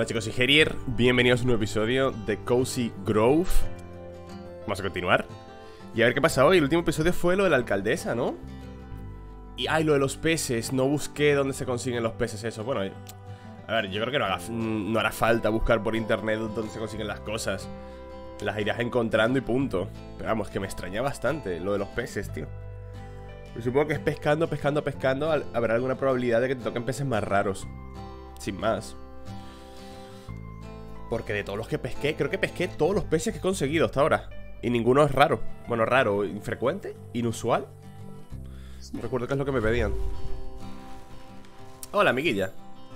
Hola chicos, soy Herier, bienvenidos a un nuevo episodio de Cozy Grove. Vamos a continuar y a ver qué pasa hoy. El último episodio fue lo de la alcaldesa, ¿no? Y lo de los peces, no busqué dónde se consiguen los peces esos. Bueno, a ver, yo creo que no hará falta buscar por internet dónde se consiguen las cosas. Las irás encontrando y punto. Pero vamos, que me extraña bastante lo de los peces, tío. Yo supongo que es pescando, habrá alguna probabilidad de que te toquen peces más raros. Sin más. Porque de todos los que pesqué, creo que pesqué todos los peces que he conseguido hasta ahora. Y ninguno es raro. Bueno, raro, infrecuente, inusual. No recuerdo qué es lo que me pedían. Hola, amiguilla.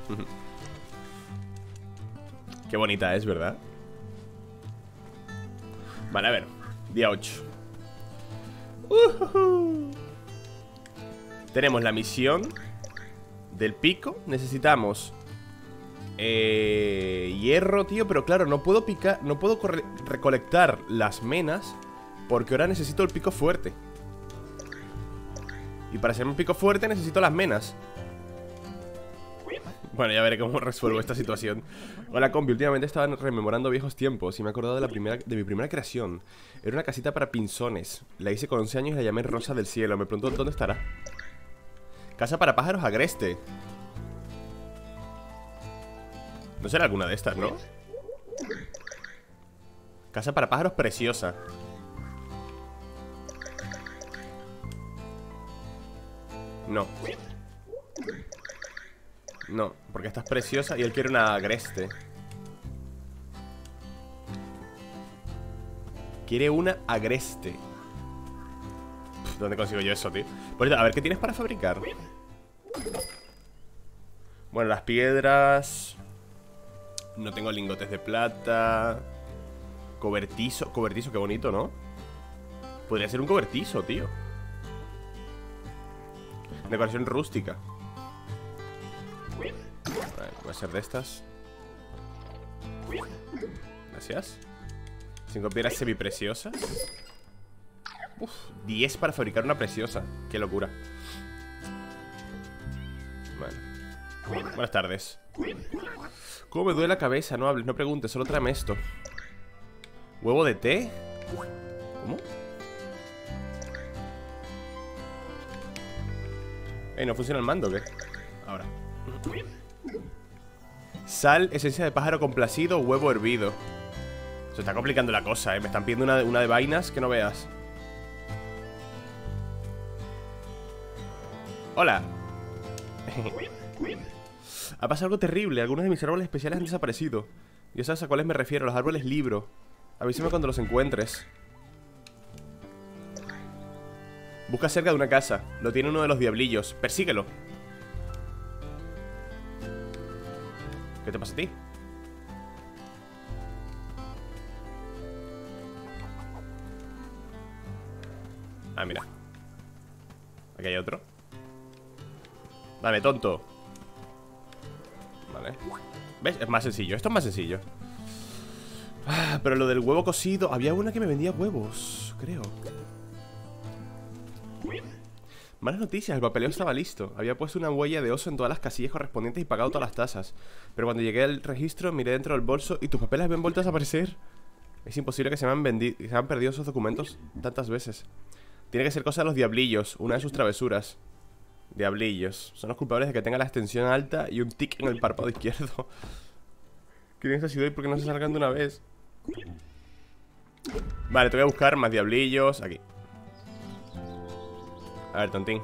Qué bonita es, ¿verdad? Vale, a ver. Día 8. Tenemos la misión del pico. Necesitamos hierro, tío. Pero claro, no puedo picar, no puedo recolectar las menas, porque ahora necesito el pico fuerte. Y para hacerme un pico fuerte necesito las menas. Bueno, ya veré cómo resuelvo esta situación. Hola, compi, últimamente estaba rememorando viejos tiempos y me he acordado de mi primera creación. Era una casita para pinzones. La hice con 11 años y la llamé Rosa del Cielo. Me pregunto dónde estará. Casa para pájaros agreste. No será alguna de estas, ¿no? Casa para pájaros preciosa. No. No, porque esta es preciosa y él quiere una agreste. Quiere una agreste. ¿Dónde consigo yo eso, tío? Pues a ver, ¿qué tienes para fabricar? Bueno, las piedras. No tengo lingotes de plata. Cobertizo. Cobertizo, qué bonito, ¿no? Podría ser un cobertizo, tío. Decoración rústica. Vale, voy a hacer de estas. Gracias. 5 piedras semipreciosas. 10 para fabricar una preciosa. Qué locura. Bueno. Buenas tardes. ¿Cómo me duele la cabeza? No hables, no preguntes, solo tráeme esto. ¿Huevo de té? ¿Cómo? ¿No funciona el mando o qué? Ahora. Sal, esencia de pájaro complacido, huevo hervido. Se está complicando la cosa, Me están pidiendo una de vainas que no veas. Hola. Ha pasado algo terrible. Algunos de mis árboles especiales han desaparecido. Ya sabes a cuáles me refiero, los árboles libro. Avísame cuando los encuentres. Busca cerca de una casa. Lo tiene uno de los diablillos. Persíguelo. ¿Qué te pasa a ti? Ah, mira. Aquí hay otro. Dame, tonto. Vale. ¿Ves? Es más sencillo. Esto es más sencillo. Pero lo del huevo cocido. Había una que me vendía huevos, creo. Malas noticias, el papeleo estaba listo. Había puesto una huella de oso en todas las casillas correspondientes y pagado todas las tasas. Pero cuando llegué al registro, miré dentro del bolso y tus papeles habían vuelto a desaparecer. Es imposible que se me han perdido esos documentos tantas veces. Tiene que ser cosa de los diablillos, una de sus travesuras. Diablillos. Son los culpables de que tenga la extensión alta y un tic en el párpado izquierdo. ¿Quién es esta ciudad y por qué no se salgan de una vez? Vale, te voy a buscar más diablillos. Aquí. A ver, tontín.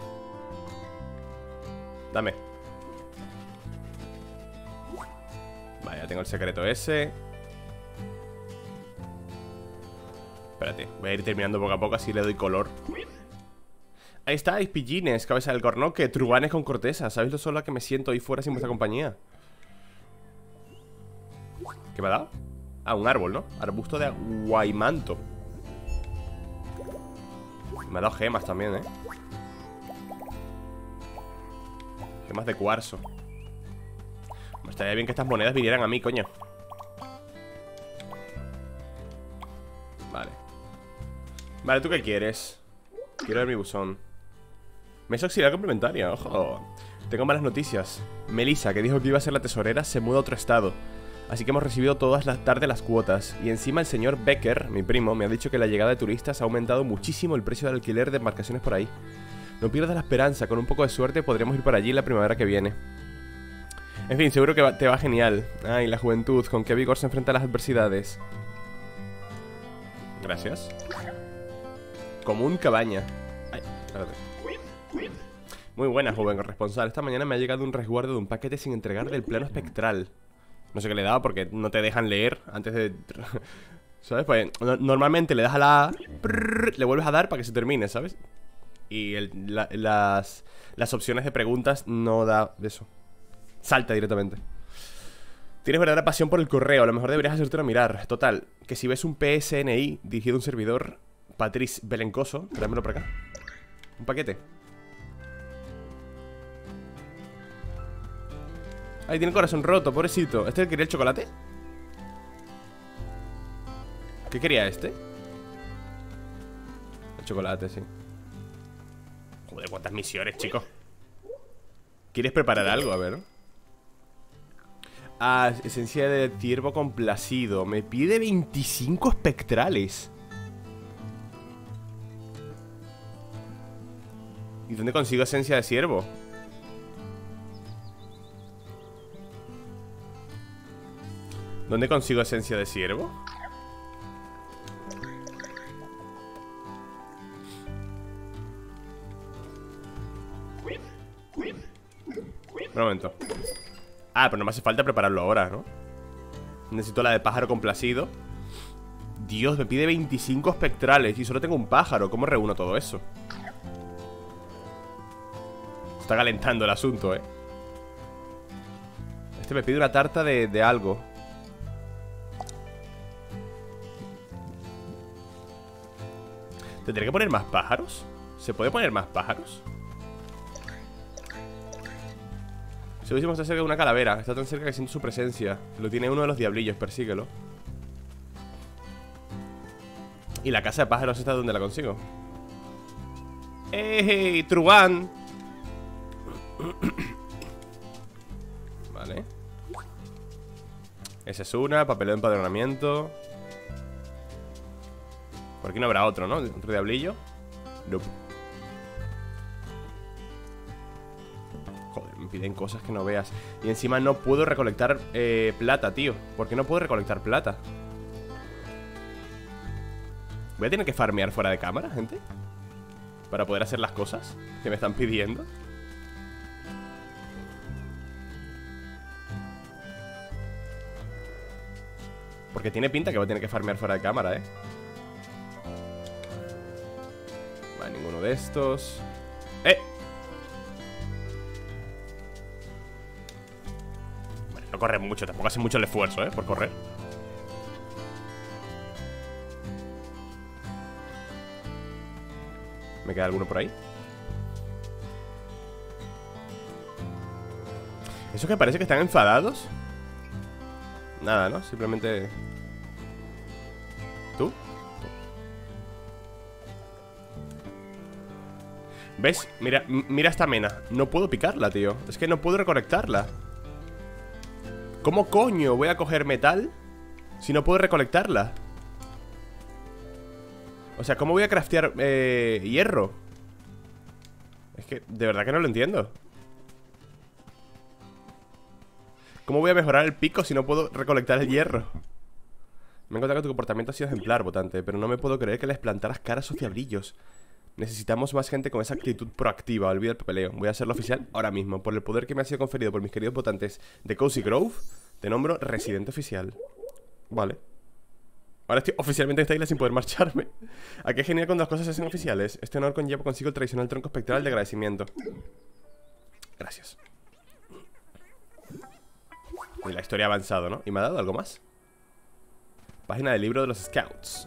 Dame. Vale, ya tengo el secreto ese. Espérate, voy a ir terminando poco a poco, así le doy color. Ahí estáis, pillines, cabeza del cornoque, trubanes con corteza. ¿Sabéis lo sola que me siento ahí fuera sin vuestra compañía? ¿Qué me ha dado? Ah, un árbol, ¿no? Arbusto de guaymanto. Me ha dado gemas también, Gemas de cuarzo. Me estaría bien que estas monedas vinieran a mí, coño. Vale. Vale, ¿tú qué quieres? Quiero ver mi buzón. Mesa auxiliar complementaria, ojo. Tengo malas noticias. Melissa, que dijo que iba a ser la tesorera, se muda a otro estado. Así que hemos recibido todas las tardes las cuotas. Y encima el señor Becker, mi primo, me ha dicho que la llegada de turistas ha aumentado muchísimo el precio del alquiler de embarcaciones por ahí. No pierdas la esperanza, con un poco de suerte podremos ir para allí la primavera que viene. En fin, seguro que te va genial. Ay, la juventud, con qué vigor se enfrenta a las adversidades. Gracias. Común cabaña. Ay, espérate. Muy buena, joven corresponsal. Esta mañana me ha llegado un resguardo de un paquete sin entregar del plano espectral. No sé qué le he dado porque no te dejan leer antes de... ¿Sabes? Pues normalmente le das a la A, le vuelves a dar para que se termine, ¿sabes? Y las opciones de preguntas no da de eso. Salta directamente. Tienes verdadera pasión por el correo. A lo mejor deberías hacértelo mirar. Total, que si ves un PSNI dirigido a un servidor, Patrice Belencoso, tráemelo por acá. Un paquete. Ay, tiene el corazón roto, pobrecito. ¿Este quería el chocolate? ¿Qué quería este? El chocolate, sí. Joder, cuántas misiones, chicos. ¿Quieres preparar algo? A ver. Ah, esencia de ciervo complacido. Me pide 25 espectrales. ¿Y dónde consigo esencia de ciervo? ¿Dónde consigo esencia de ciervo? Un momento. Ah, pero no me hace falta prepararlo ahora, ¿no? Necesito la de pájaro complacido. Dios, me pide 25 espectrales y solo tengo un pájaro. ¿Cómo reúno todo eso? Está calentando el asunto, ¿eh? Este me pide una tarta de algo. ¿Tendré que poner más pájaros? ¿Se puede poner más pájaros? Si hubiésemos cerca de una calavera. Está tan cerca que siento su presencia. Lo tiene uno de los diablillos, persíguelo. ¿Y la casa de pájaros esta dónde la consigo? ¡Hey, Truán! Vale. Esa es una, papel de empadronamiento. Por aquí no habrá otro, ¿no? ¿Otro diablillo? No. Joder, me piden cosas que no veas. Y encima no puedo recolectar plata, tío. ¿Por qué no puedo recolectar plata? Voy a tener que farmear fuera de cámara, gente, para poder hacer las cosas que me están pidiendo. Porque tiene pinta que voy a tener que farmear fuera de cámara, ¿eh? Vale, ninguno de estos. Bueno, no corre mucho, tampoco hace mucho el esfuerzo, ¿eh? Por correr. ¿Me queda alguno por ahí? ¿Eso que parece que están enfadados? Nada, ¿no? Simplemente... ¿Tú? ¿Ves? Mira esta mena. No puedo picarla, tío. Es que no puedo recolectarla. ¿Cómo coño voy a coger metal si no puedo recolectarla? O sea, ¿cómo voy a craftear hierro? Es que de verdad que no lo entiendo. ¿Cómo voy a mejorar el pico si no puedo recolectar el hierro? Me he encontrado que tu comportamiento ha sido ejemplar, votante, pero no me puedo creer que les plantaras cara a esos diablillos. Necesitamos más gente con esa actitud proactiva. Olvida el papeleo. Voy a hacerlo oficial ahora mismo. Por el poder que me ha sido conferido por mis queridos votantes de Cozy Grove, te nombro residente oficial. Vale. Ahora estoy oficialmente en esta isla sin poder marcharme. ¿A qué genial cuando las cosas se hacen oficiales? Este honor conlleva consigo el tradicional tronco espectral de agradecimiento. Gracias. Y la historia ha avanzado, ¿no? ¿Y me ha dado algo más? Página del libro de los Scouts.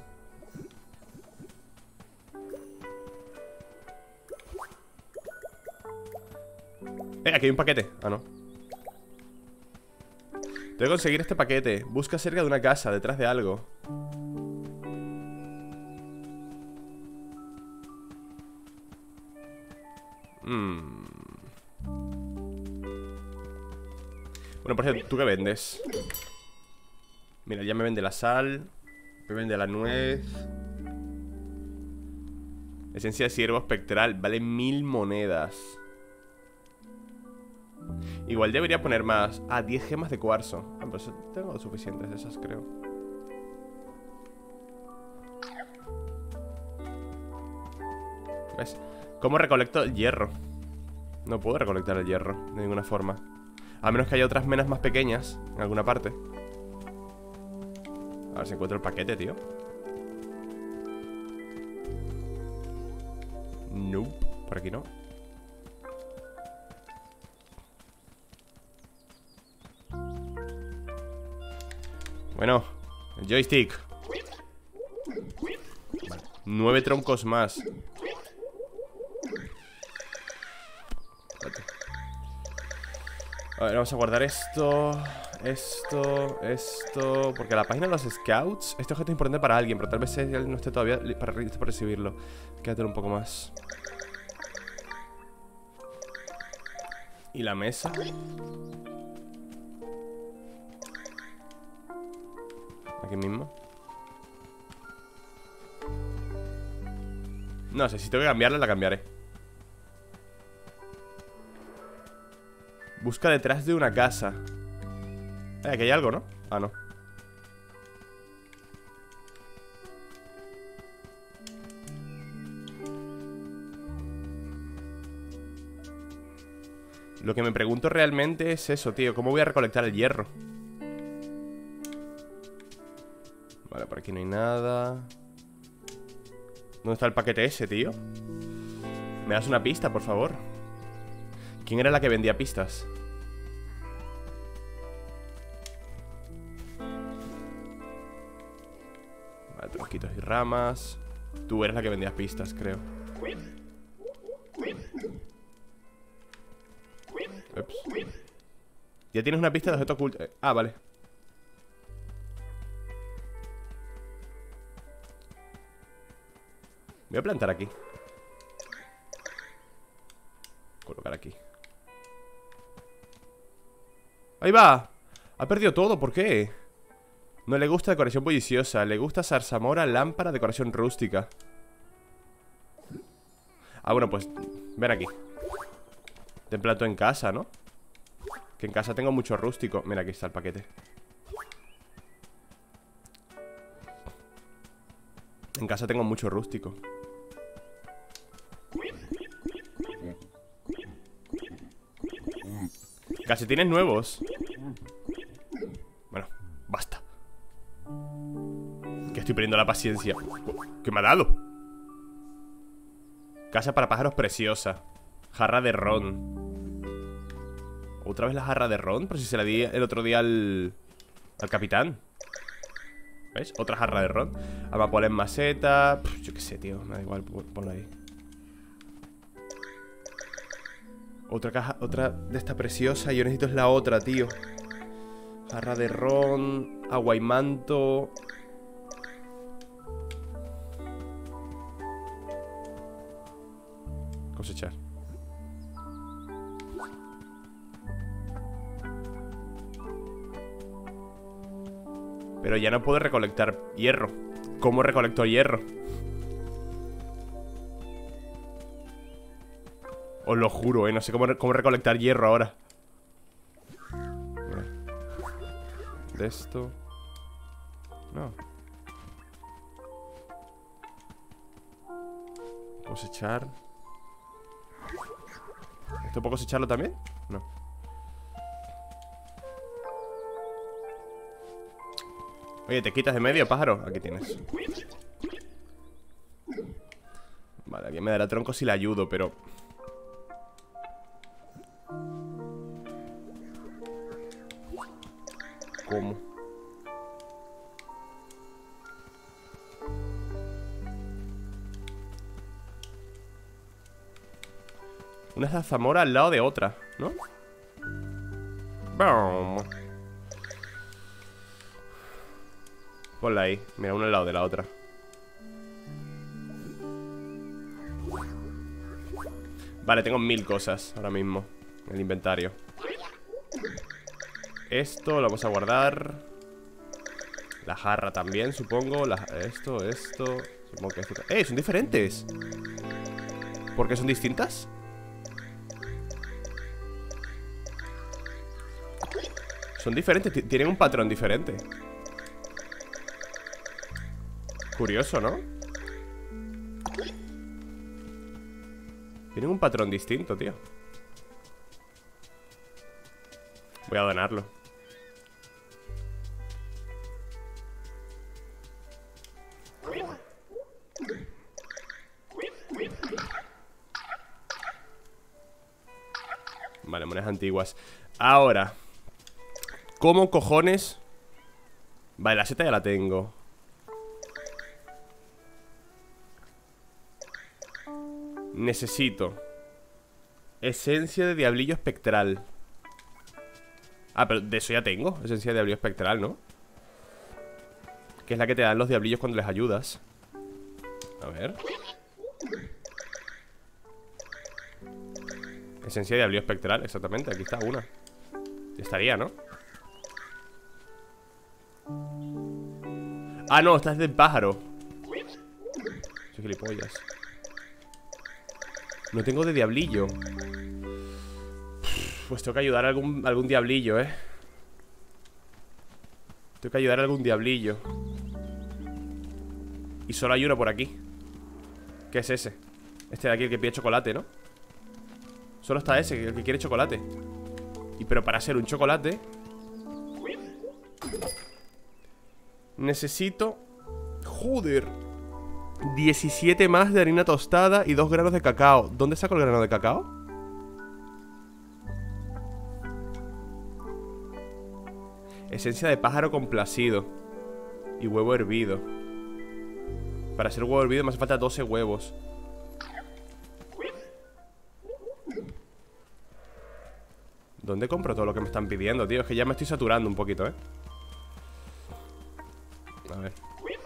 Aquí hay un paquete. Ah, no. Tengo que conseguir este paquete. Busca cerca de una casa, detrás de algo. Bueno, por ejemplo, ¿tú qué vendes? Mira, ya me vende la sal. Me vende la nuez. Esencia de ciervo espectral. Vale 1000 monedas. Igual debería poner más. 10 gemas de cuarzo. Pues tengo suficientes de esas, creo. ¿Ves? ¿Cómo recolecto el hierro? No puedo recolectar el hierro de ninguna forma. A menos que haya otras menas más pequeñas en alguna parte. A ver si encuentro el paquete, tío. Nope, por aquí no. Bueno, el joystick. Vale, 9 troncos más. A ver, vamos a guardar esto. Esto. Porque la página de los scouts. Este objeto es importante para alguien, pero tal vez él no esté todavía para recibirlo. Quédatelo un poco más. ¿Y la mesa? Aquí mismo. No sé, si tengo que cambiarla, la cambiaré. Busca detrás de una casa. Aquí hay algo, ¿no? Ah, no. Lo que me pregunto realmente es eso, tío. ¿Cómo voy a recolectar el hierro? Vale, por aquí no hay nada. ¿Dónde está el paquete ese, tío? ¿Me das una pista, por favor? ¿Quién era la que vendía pistas? Vale, tronquitos y ramas. Tú eres la que vendías pistas, creo. Ups. Ya tienes una pista de objeto oculto. Vale. Voy a plantar aquí. Colocar aquí. ¡Ahí va! Ha perdido todo, ¿por qué? No le gusta decoración bulliciosa. Le gusta zarzamora, lámpara, decoración rústica. Bueno, pues ven aquí. Te planto en casa, ¿no? Que en casa tengo mucho rústico. Mira, aquí está el paquete. En casa tengo mucho rústico. Calcetines nuevos. Bueno, basta. Que estoy perdiendo la paciencia. ¿Qué me ha dado? Casa para pájaros preciosa. Jarra de ron. ¿Otra vez la jarra de ron? Por si se la di el otro día al capitán. ¿Ves? Otra jarra de ron. Amapola en maceta. Yo qué sé, tío. Me da igual, ponlo ahí. Otra caja, otra de esta preciosa. Yo necesito es la otra, tío. Jarra de ron. Agua y manto. Cosechar. Pero ya no puedo recolectar hierro. ¿Cómo recolecto hierro? Os lo juro, no sé cómo recolectar hierro ahora. De esto. No. Cosechar. ¿Esto puedo cosecharlo también? No. Oye, ¿te quitas de medio, pájaro? Aquí tienes. Vale, aquí me dará tronco si le ayudo, pero... ¿Cómo? Una zarzamora al lado de otra, ¿no? ¡Bum! Ponla ahí, mira, una al lado de la otra. Vale, tengo 1000 cosas ahora mismo en el inventario. Esto lo vamos a guardar. La jarra también, supongo. Esto. Supongo que esto. Son diferentes. ¿Por qué son distintas? Son diferentes, tienen un patrón diferente. Curioso, ¿no? Tienen un patrón distinto, tío. Voy a donarlo. Vale, monedas antiguas. Ahora, ¿cómo cojones? Vale, la seta ya la tengo. Necesito esencia de diablillo espectral. Ah, pero de eso ya tengo. Esencia de diablillo espectral, ¿no? Que es la que te dan los diablillos cuando les ayudas. A ver. Esencia de diablillo espectral, exactamente. Aquí está una. Ya estaría, ¿no? Ah, no, esta es del pájaro. Soy gilipollas. No tengo de diablillo. Pues tengo que ayudar a algún diablillo, ¿eh? Tengo que ayudar a algún diablillo. Y solo hay uno por aquí. ¿Qué es ese? Este de aquí, el que pide chocolate, ¿no? Solo está ese, el que quiere chocolate. Y pero para ser un chocolate necesito... Joder, 17 más de harina tostada y 2 granos de cacao. ¿Dónde saco el grano de cacao? Esencia de pájaro complacido y huevo hervido. Para hacer huevo hervido me hace falta 12 huevos. ¿Dónde compro todo lo que me están pidiendo, tío? Es que ya me estoy saturando un poquito, ¿eh? A ver.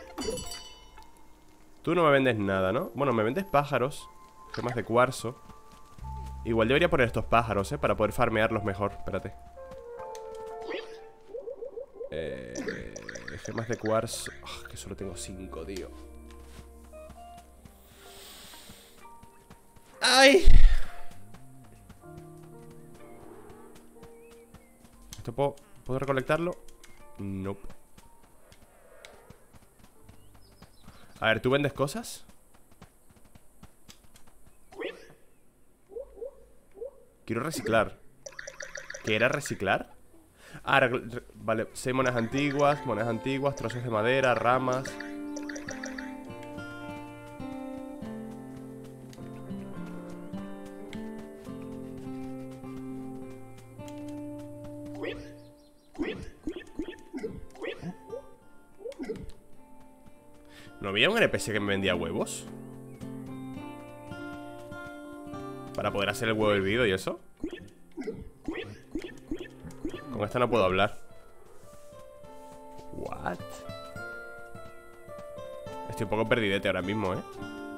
Tú no me vendes nada, ¿no? Bueno, me vendes pájaros, gemas de cuarzo. Igual debería poner estos pájaros, ¿eh? Para poder farmearlos mejor. Espérate. Gemas de cuarzo. Oh, que solo tengo 5, tío. ¡Ay! ¿Esto puedo recolectarlo? Nope. A ver, ¿tú vendes cosas? Quiero reciclar. ¿Qué era reciclar? Ah, vale, 6 monedas antiguas, trozos de madera, ramas. ¿No había un NPC que me vendía huevos? Para poder hacer el huevo hervido y eso. Con esta no puedo hablar. What? Estoy un poco perdidete ahora mismo, ¿eh?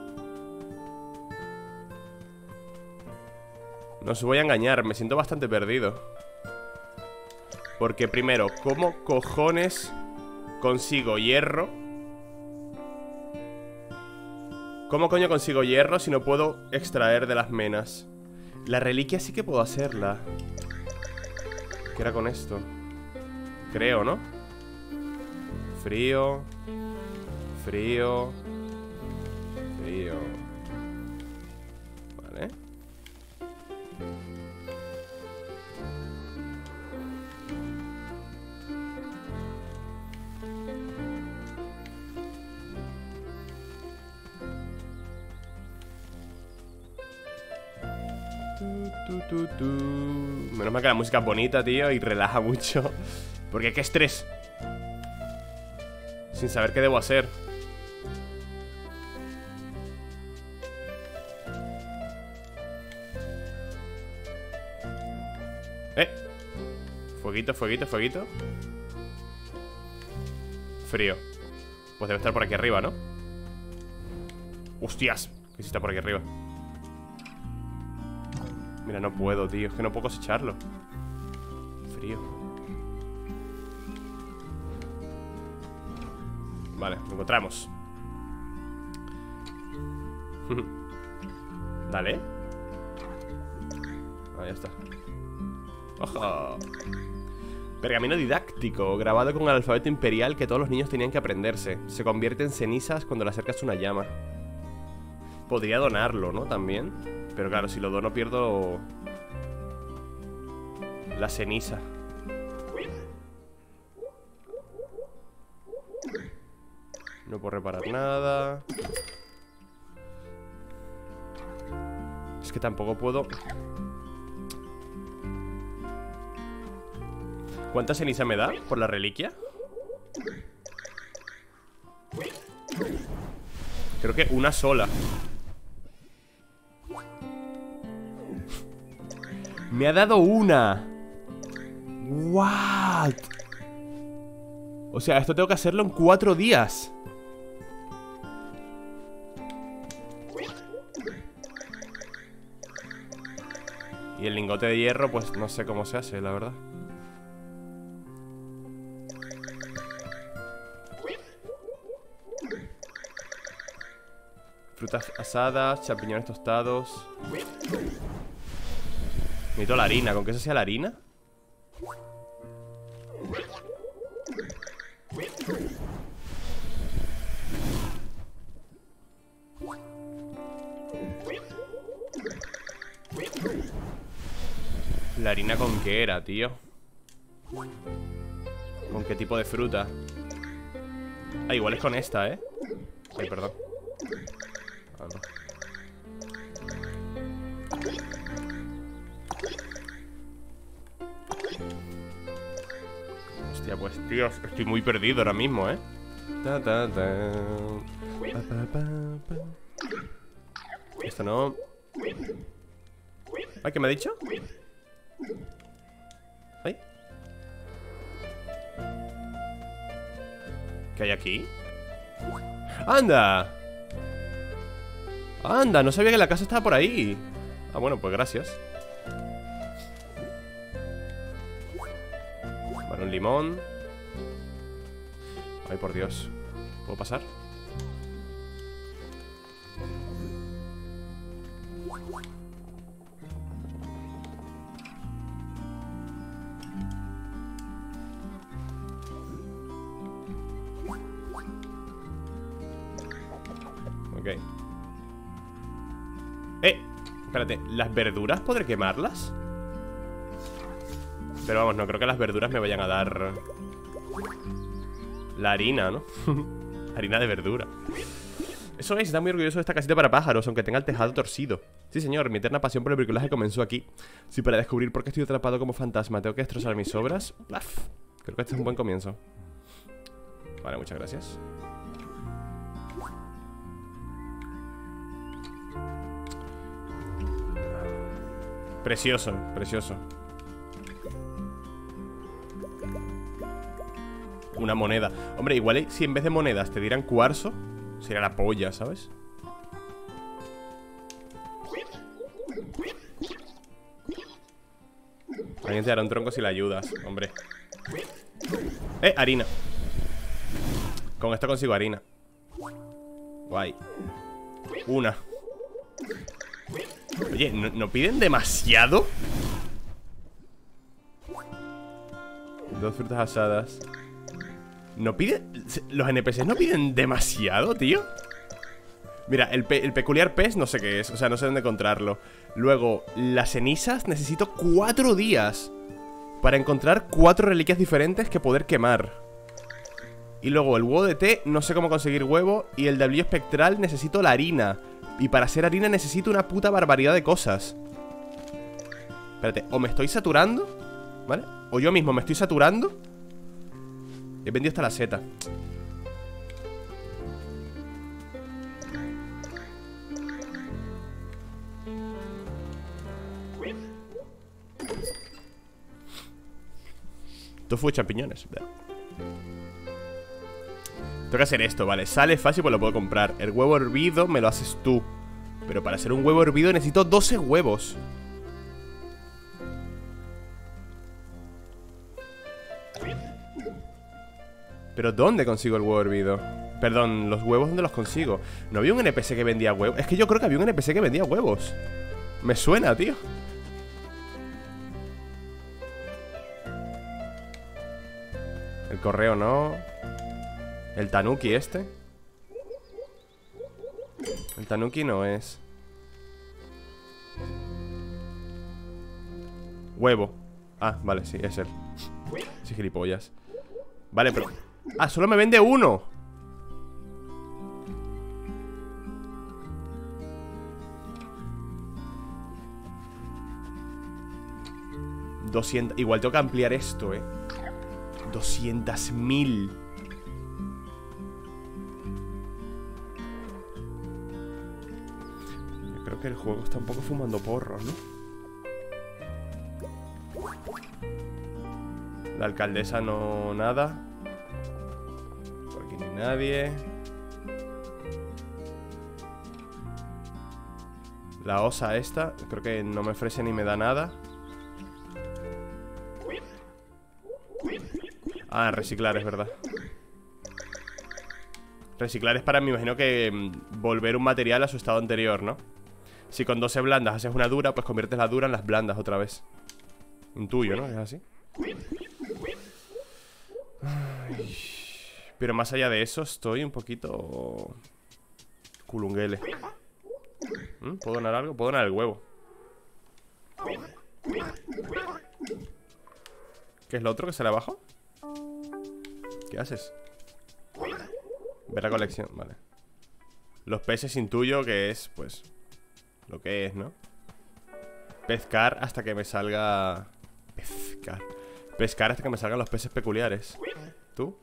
No os voy a engañar, me siento bastante perdido. Porque primero, ¿cómo cojones consigo hierro? ¿Cómo coño consigo hierro si no puedo extraer de las menas? La reliquia sí que puedo hacerla. ¿Qué era con esto? Creo, ¿no? Frío. Frío. Frío. Vale. Menos mal que la música es bonita, tío, y relaja mucho. Porque qué estrés. Sin saber qué debo hacer. Fueguito, fueguito, fueguito. Frío. Pues debe estar por aquí arriba, ¿no? Hostias, que sí está por aquí arriba. Mira, no puedo, tío. Es que no puedo cosecharlo. Frío. Vale, lo encontramos. Dale. Ah, ya está. ¡Ojo! Pergamino didáctico, grabado con el alfabeto imperial que todos los niños tenían que aprenderse. Se convierte en cenizas cuando le acercas una llama. Podría donarlo, ¿no? También. Pero claro, si lo dono pierdo la ceniza. No puedo reparar nada. Es que tampoco puedo. ¿Cuánta ceniza me da por la reliquia? Creo que una sola. Me ha dado una. What? O sea, esto tengo que hacerlo en 4 días. Y el lingote de hierro, pues no sé cómo se hace, la verdad. Frutas asadas, champiñones tostados. Necesito la harina. ¿Con qué se hacía la harina? ¿La harina con qué era, tío? ¿Con qué tipo de fruta? Ah, igual es con esta, ¿eh? Ay, perdón. Ah, no. Hostia, pues, tío, estoy muy perdido ahora mismo, ¿eh? Esto no. Ay, ¿qué me ha dicho? Ay. ¿Qué hay aquí? ¡Anda! ¡Anda! No sabía que la casa estaba por ahí. Ah, bueno, pues gracias. Vale, un limón. Ay, por Dios. ¿Puedo pasar? Ok. Espérate, ¿las verduras podré quemarlas? Pero vamos, no creo que las verduras me vayan a dar la harina, ¿no? Harina de verdura. Eso es, está muy orgulloso de esta casita para pájaros, aunque tenga el tejado torcido. Sí, señor, mi eterna pasión por el bricolaje comenzó aquí. Sí, para descubrir por qué estoy atrapado como fantasma tengo que destrozar mis obras. Uf, creo que este es un buen comienzo. Vale, muchas gracias. Precioso, precioso. Una moneda. Hombre, igual si en vez de monedas te dieran cuarzo, sería la polla, ¿sabes? Alguien te dará un tronco si le ayudas, hombre. Harina. Con esto consigo harina. Guay. Una. Oye, ¿no piden demasiado? 2 frutas asadas. ¿No piden? ¿Los NPCs no piden demasiado, tío? Mira, el peculiar pez no sé qué es. O sea, no sé dónde encontrarlo. Luego, las cenizas necesito 4 días para encontrar 4 reliquias diferentes que poder quemar. Y luego el huevo de té, no sé cómo conseguir huevo. Y el tablillo espectral necesito la harina. Y para hacer harina necesito una puta barbaridad de cosas. Espérate, o me estoy saturando, ¿vale? O yo mismo me estoy saturando. He vendido hasta la seta. Tofu de champiñones. Tengo que hacer esto, vale. Sale fácil, pues lo puedo comprar. El huevo hervido me lo haces tú. Pero para hacer un huevo hervido necesito 12 huevos. ¿Pero dónde consigo el huevo hervido? Perdón, los huevos, ¿dónde los consigo? ¿No había un NPC que vendía huevos? Es que yo creo que había un NPC que vendía huevos. Me suena, tío. El correo no. El tanuki este. El tanuki no es. Huevo. Ah, vale, sí, es él. Sí, gilipollas. Vale, pero... Ah, solo me vende uno. Igual tengo que ampliar esto, 200.000. Yo creo que el juego está un poco fumando porros, ¿no? La alcaldesa no... nada. Por aquí ni nadie. La osa esta, creo que no me ofrece ni me da nada. Ah, reciclar, es verdad. Reciclar es para, me imagino que volver un material a su estado anterior, ¿no? Si con 12 blandas haces una dura, pues conviertes la dura en las blandas otra vez. Intuyo, ¿no? Es así. Ay. Pero más allá de eso, estoy un poquito... culunguele. ¿Puedo donar algo? Puedo donar el huevo. ¿Qué es lo otro que sale abajo? ¿Qué haces? Ver la colección, vale. Los peces intuyo que es, pues, lo que es, ¿no? Pescar hasta que me salga... Pescar hasta que me salgan los peces peculiares. ¿Tú?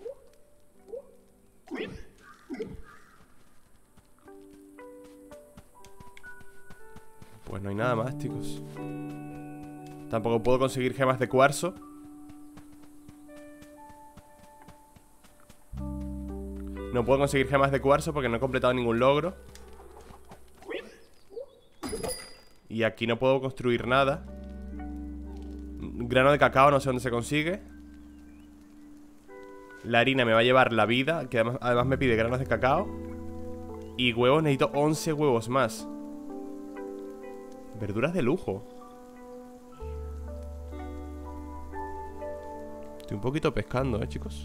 Pues no hay nada más, chicos. Tampoco puedo conseguir gemas de cuarzo. No puedo conseguir gemas de cuarzo porque no he completado ningún logro. Y aquí no puedo construir nada. Grano de cacao, no sé dónde se consigue. La harina me va a llevar la vida, que además me pide granos de cacao. Y huevos, necesito 11 huevos más. Verduras de lujo. Estoy un poquito pescando, chicos.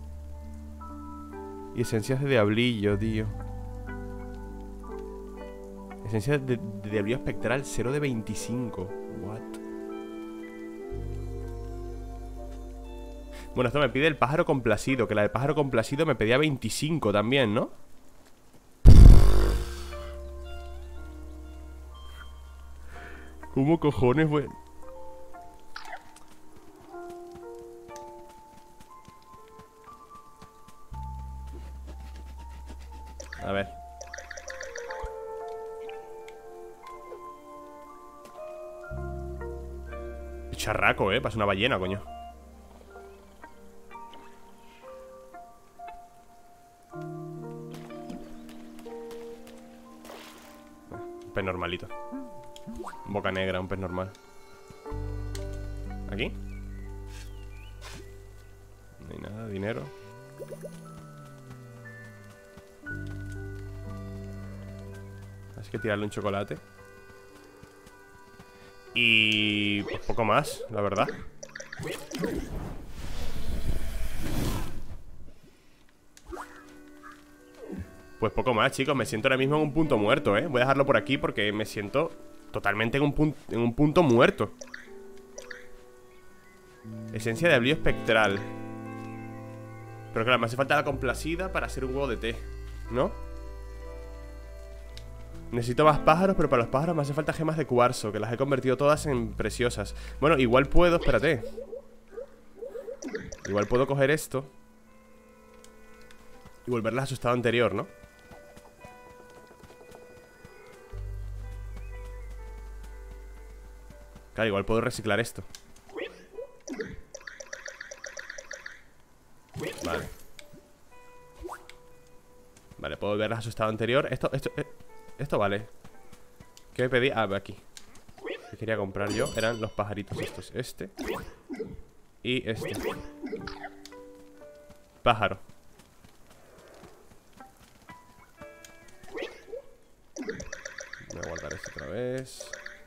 Y esencias de diablillo, tío. Esencias de diablillo espectral 0 de 25. What? Bueno, esto me pide el pájaro complacido. Que la del pájaro complacido me pedía 25 también, ¿no? ¿Cómo cojones, güey? A ver. Charraco, parece una ballena, coño. Un pez normalito. Boca negra, un pez normal. ¿Aquí? No hay nada, dinero. Así que tirarle un chocolate. Y... pues poco más, la verdad. Pues poco más, chicos. Me siento ahora mismo en un punto muerto, Voy a dejarlo por aquí porque me siento totalmente en un punto muerto. Esencia de diablillo espectral. Pero claro, me hace falta la complacida para hacer un huevo de té, ¿no? Necesito más pájaros, pero para los pájaros me hace falta gemas de cuarzo, que las he convertido todas en preciosas. Bueno, igual puedo, espérate. Igual puedo coger esto y volverlas a su estado anterior, ¿no? Claro, igual puedo reciclar esto. Vale. Vale, puedo volverlas a su estado anterior. Esto vale. ¿Qué me pedí? Ah, aquí. Que quería comprar yo eran los pajaritos estos. Este y este. Pájaro. quitar esto otra vez.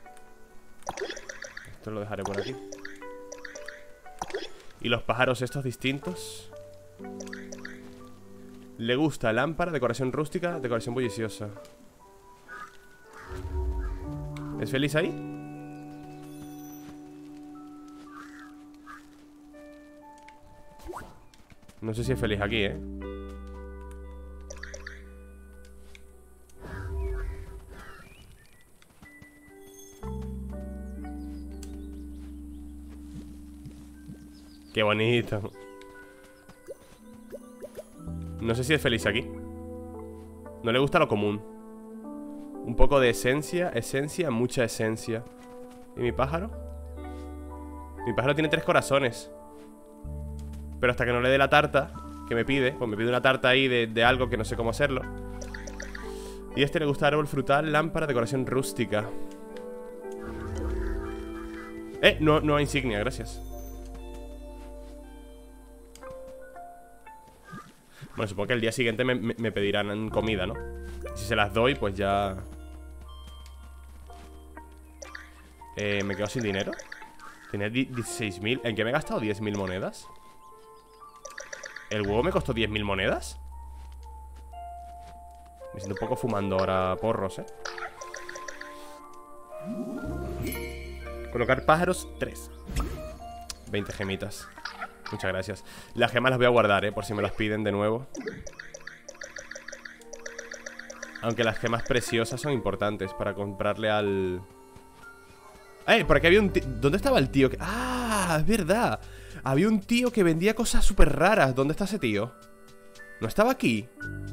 Esto lo dejaré por aquí. Y los pájaros estos distintos. Le gusta lámpara, decoración rústica, decoración bulliciosa. ¿Es feliz ahí? No sé si es feliz aquí, ¿eh? Qué bonito. No sé si es feliz aquí. No le gusta lo común. Un poco de esencia, mucha esencia. ¿Y mi pájaro? Mi pájaro tiene 3 corazones. Pero hasta que no le dé la tarta que me pide, pues me pide una tarta ahí de algo que no sé cómo hacerlo. Y este le gusta árbol frutal, lámpara, decoración rústica. No insignia, gracias. Bueno, supongo que el día siguiente me pedirán comida, ¿no? Si se las doy, pues ya... ¿me quedo sin dinero? Tenía 16.000. ¿En qué me he gastado 10.000 monedas? ¿El huevo me costó 10.000 monedas? Me siento un poco fumando ahora porros, ¿eh? Colocar pájaros 3. 20 gemitas. Muchas gracias. Las gemas las voy a guardar, por si me las piden de nuevo. Aunque las gemas preciosas son importantes para comprarle al... por aquí había un tío... ¿Dónde estaba el tío? ¡Ah! Es verdad. Había un tío que vendía cosas súper raras. ¿Dónde está ese tío? ¿No estaba aquí?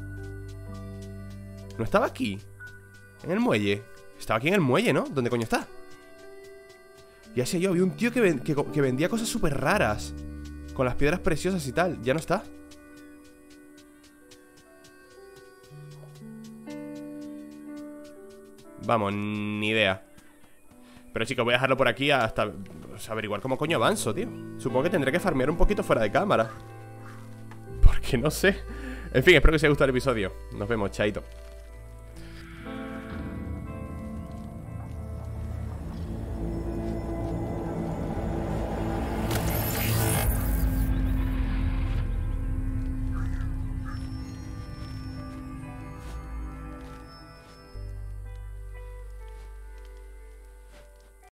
¿No estaba aquí? En el muelle. Estaba aquí en el muelle, ¿no? ¿Dónde coño está? Ya sé yo, había un tío que vendía cosas súper raras. Con las piedras preciosas y tal. Ya no está. Vamos, ni idea. Pero chicos, voy a dejarlo por aquí hasta averiguar cómo coño avanzo, tío. Supongo que tendré que farmear un poquito fuera de cámara. Porque no sé. En fin, espero que os haya gustado el episodio. Nos vemos, chaito.